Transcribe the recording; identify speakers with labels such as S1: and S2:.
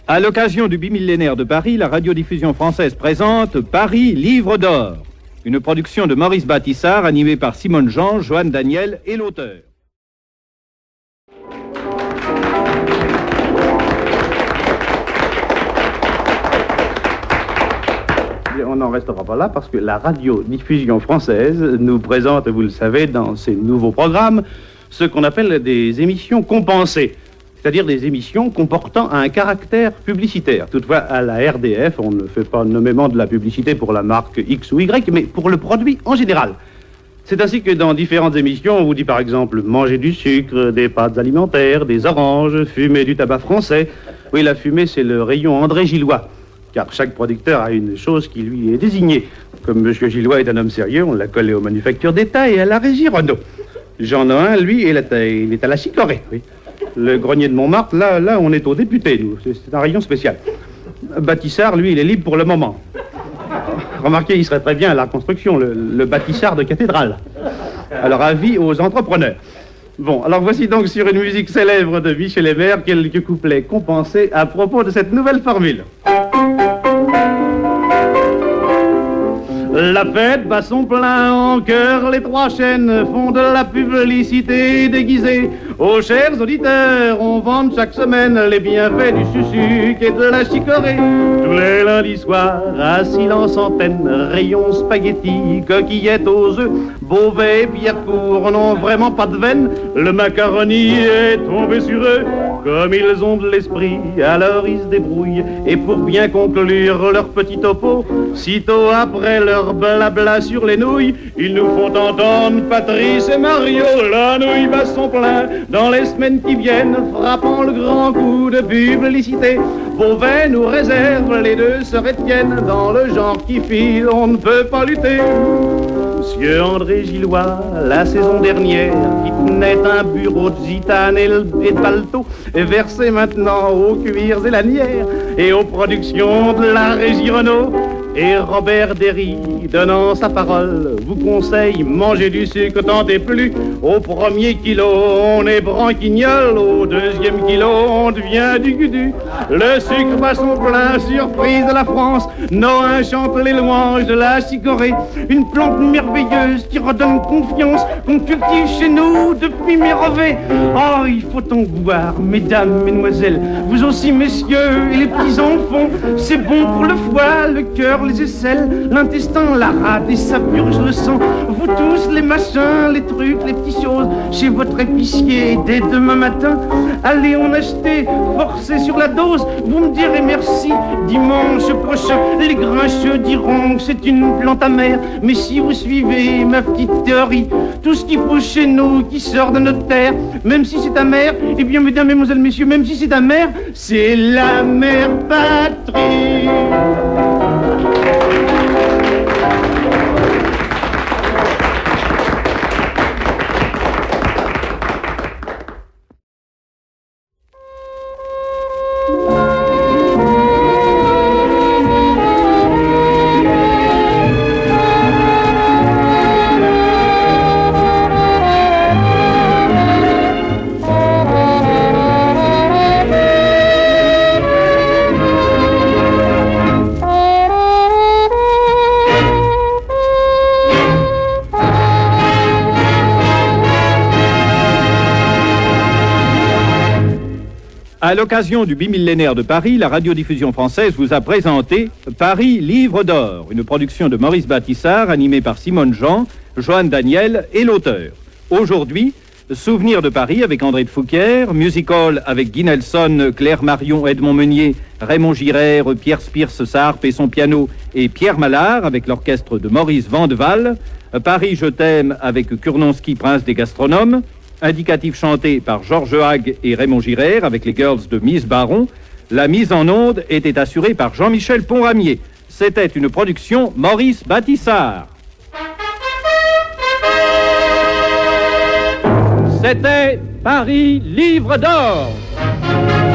S1: À l'occasion du bimillénaire de Paris, la radiodiffusion française présente Paris, livre d'or, une production de Maurice Bâtissart animée par Simone Jean, Joanne Daniel et l'auteur.
S2: On n'en restera pas là parce que la radiodiffusion française nous présente, vous le savez, dans ses nouveaux programmes, ce qu'on appelle des émissions compensées, c'est-à-dire des émissions comportant un caractère publicitaire. Toutefois, à la RDF, on ne fait pas nommément de la publicité pour la marque X ou Y, mais pour le produit en général. C'est ainsi que dans différentes émissions, on vous dit par exemple manger du sucre, des pâtes alimentaires, des oranges, fumer du tabac français. Oui, la fumée, c'est le rayon André Gillois, car chaque producteur a une chose qui lui est désignée. Comme M. Gillois est un homme sérieux, on l'a collé aux manufactures d'État et à la régie Renault. Jean Nohain, lui, il est à la chicorée, oui. Le grenier de Montmartre, là, on est aux députés, nous. C'est un rayon spécial. Bâtissart, lui, il est libre pour le moment. Remarquez, il serait très bien à la construction, le Bâtissart de cathédrale. Alors, avis aux entrepreneurs. Bon, alors voici donc sur une musique célèbre de Michel Hébert quelques couplets compensés à propos de cette nouvelle formule. La fête bat son plein en cœur, les trois chaînes font de la publicité déguisée. Aux chers auditeurs, on vend chaque semaine les bienfaits du sucuk et de la chicorée. Tous les lundis soirs, à silence antenne, rayons spaghettis, coquillettes aux œufs, Beauvais et Pierrecourt n'ont vraiment pas de veine. Le macaroni est tombé sur eux, comme ils ont de l'esprit, alors ils se débrouillent. Et pour bien conclure leur petit topo, sitôt après leur blabla sur les nouilles, ils nous font entendre Patrice et Mario. La nouille bat son plein dans les semaines qui viennent, frappant le grand coup de publicité. Beauvais nous réserve les deux sœurs Étienne, dans le genre qui file, on ne peut pas lutter. Monsieur André Gillois, la saison dernière, qui tenait un bureau de gitane et de balto, est versé maintenant aux cuirs et lanières et aux productions de la régie Renault. Et Robert Derry, donnant sa parole, vous conseille manger du sucre, tentez plus. Au premier kilo, on est branquignol, au deuxième kilo, on devient du gudu. Le sucre bat son plein, surprise de la France. Nohain chante les louanges de la chicorée, une plante merveilleuse qui redonne confiance, qu'on cultive chez nous depuis Mérovée. Oh, il faut en boire, mesdames, mesdemoiselles, vous aussi, messieurs, et les petits enfants. C'est bon pour le foie, le cœur, les aisselles, l'intestin, la rate et ça purge le sang. Vous tous, les machins, les trucs, les petites choses, chez votre épicier dès demain matin. Allez en acheter, forcez sur la dose, vous me direz merci dimanche prochain. Les grincheux diront que c'est une plante amère, mais si vous suivez ma petite théorie, tout ce qu'il faut chez nous, qui sort de notre terre, même si c'est amer, eh bien mesdames, mesdemoiselles, messieurs, même si c'est amer, c'est la mère patrie.
S1: À l'occasion du bimillénaire de Paris, la radiodiffusion française vous a présenté Paris, livre d'or, une production de Maurice Bâtissart animée par Simone Jean, Joanne Daniel et l'auteur. Aujourd'hui, Souvenir de Paris avec André de Fouquier, Music Hall avec Guy Nelson, Claire Marion, Edmond Meunier, Raymond Girard, Pierre Spierce, sa harpe et son piano, et Pierre Mallard avec l'orchestre de Maurice Vandeval, Paris, je t'aime avec Kurnonski, prince des gastronomes, Indicatif chanté par Georges Hague et Raymond Girard avec les Girls de Miss Baron. La mise en onde était assurée par Jean-Michel Ponramier. C'était une production Maurice Bâtissart. C'était Paris, livre d'or.